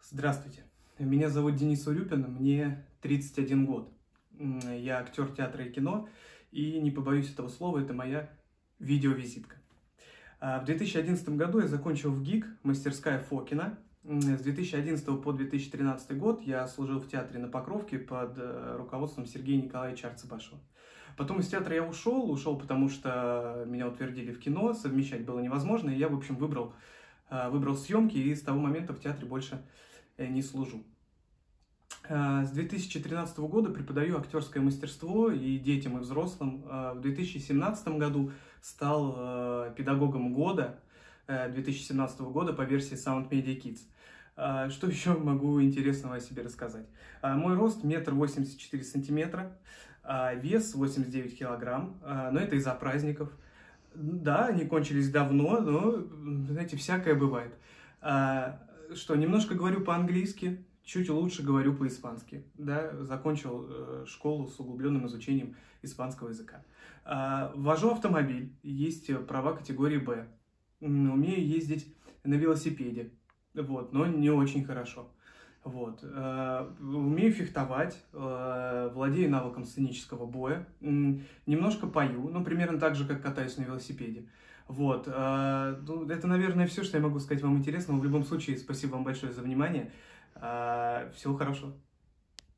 Здравствуйте, меня зовут Денис Урюпин, мне 31 год. Я актер театра и кино, и не побоюсь этого слова, это моя видеовизитка. В 2011 году я закончил в ГИК, мастерская Фокина. С 2011 по 2013 год я служил в театре на Покровке под руководством Сергея Николаевича Арцебашева. Потом из театра я ушел, потому что меня утвердили в кино, совмещать было невозможно, и я, в общем, выбрал съемки, и с того момента в театре больше не служу. С 2013 года преподаю актерское мастерство и детям, и взрослым. В 2017 году стал педагогом года 2017 года по версии Sound Media Kids. Что еще могу интересного о себе рассказать? Мой рост 1,84 сантиметра, вес 89 килограмм, но это из-за праздников. Да, они кончились давно, но, знаете, всякое бывает. Что, немножко говорю по-английски, чуть лучше говорю по-испански. Да, закончил школу с углубленным изучением испанского языка. Вожу автомобиль, есть права категории «Б». Умею ездить на велосипеде, вот, но не очень хорошо. Вот. Умею фехтовать, владею навыком сценического боя, немножко пою, ну, примерно так же, как катаюсь на велосипеде. Вот. Это, наверное, все, что я могу сказать вам интересного. В любом случае, спасибо вам большое за внимание. Всего хорошего.